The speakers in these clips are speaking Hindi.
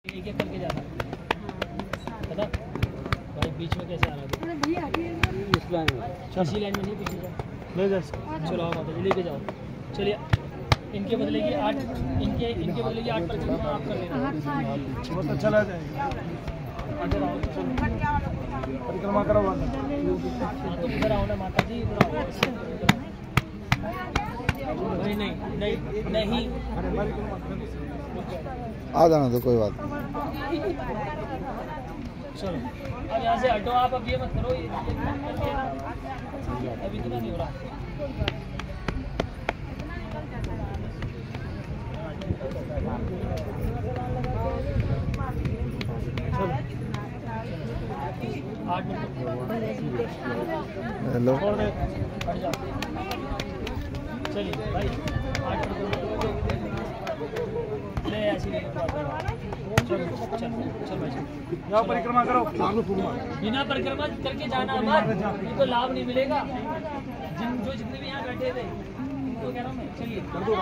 एक एक करके जाना पता भाई बीच में कैसे आना है इस लाइन में इसी लाइन में नहीं पीछे जाओ ले जा चलो आओ माता जी लेके जाओ चलिए इनके बदले की 8 इनके बदले की 8 परिक्रमा आप कर लेना बहुत अच्छा लग जाएगा परिक्रमा करो तो इधर आओ ना माता जी इधर आओ नहीं आ जाना तो कोई बात नहीं। चलो अब यहाँ से हटो आप अब ये मत करो अभी इतना नहीं हो रहा हेलो चलिए भाई 8 ले ऐसी चल भाई जाओ परिक्रमा करो बिना परिक्रमा करके जाना हमारा तो लाभ नहीं मिलेगा जितने भी यहाँ बैठे थे उनको कह रहा हूँ मैं चलिए कर दो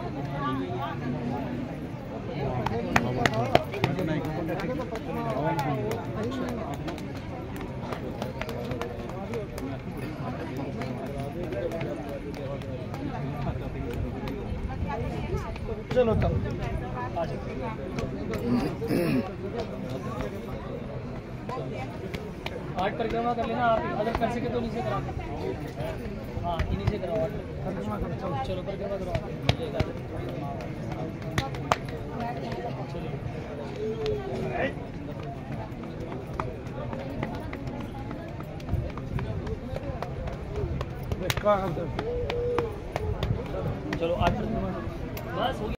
चलो तब आ जाओ 8 परिक्रमा कर लेना आप अगर कर सके तो नीचे करा हाँ इन्हीं से कराओ परिक्रमा करो चलो परिक्रमा करो चलिए